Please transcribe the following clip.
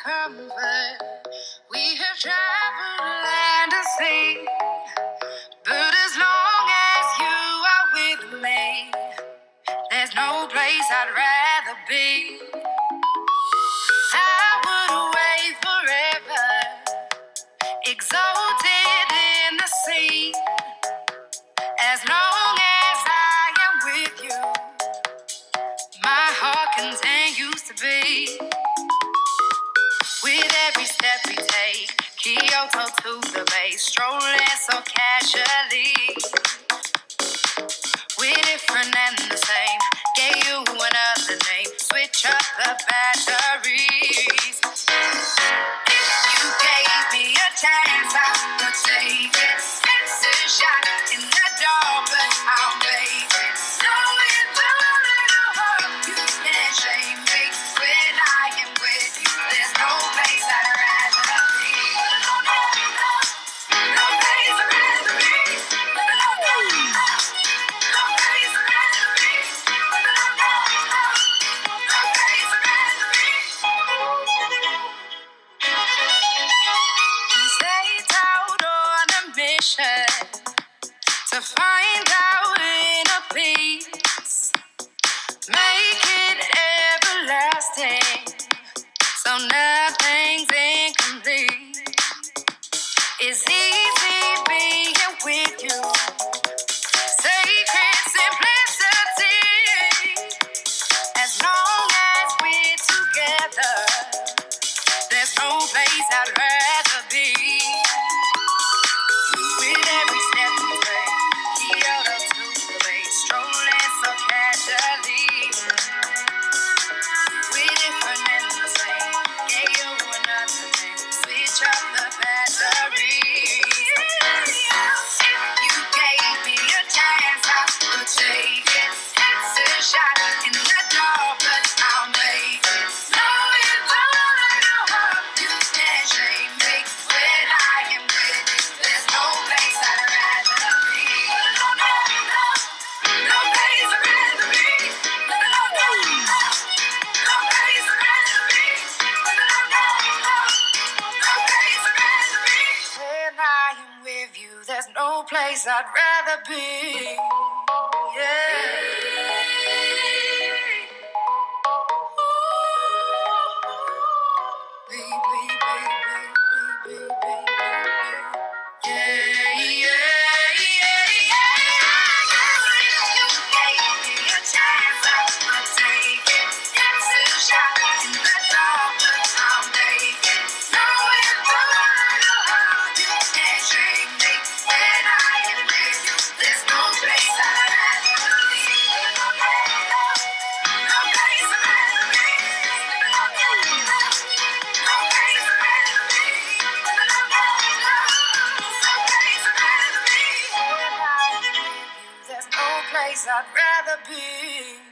comfort. We have traveled land and sea, but as long as you are with me, there's no place I'd rather be. I would wait forever, exalted in the sea, as long as I am with you. My heart continues to beat. With every step we take, Kyoto to the bay, strolling so casually. We're different and the same, gave you another name, switch up the batteries. If you gave me a chance, I would take it. It's a shot in the dark, but I'll make it. Knowing you can't shame me when I am with you. There's no place I'd rather be. No place I'd rather be. No place I'd rather be. No place I'd rather be. We set out on a mission to find out inner peace, make it everlasting, so nothing's incomplete. It's easy being with you, sacred simplicity. As long as we're together, there's no place I'd rather be. With every step we take, Kyoto to the bay, strolling so casually. We're different and the same, gave you another name, switch up the batteries. You gave me a chance, I would take it. It's a shot in the dark, but I'll make it. Knowing you can't shame me when I am with you. There's no place I'd rather be. No place I'd rather be. No place I'd rather be. No place I'd rather be. When I am with you, there's no place I'd rather be. Yeah. I'd rather be.